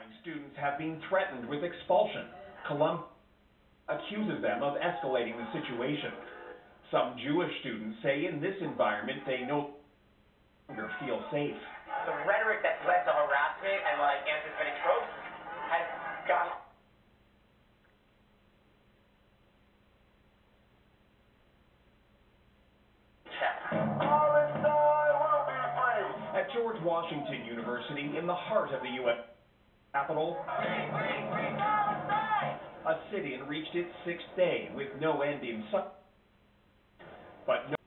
Students have been threatened with expulsion. Columbia accuses them of escalating the situation. Some Jewish students say in this environment they no longer feel safe. The rhetoric that's led to harassment and anti-Semitic tropes has gone. At George Washington University in the heart of the U.S. Capitol, a sit-in reached its 6th day with no end in sight. But no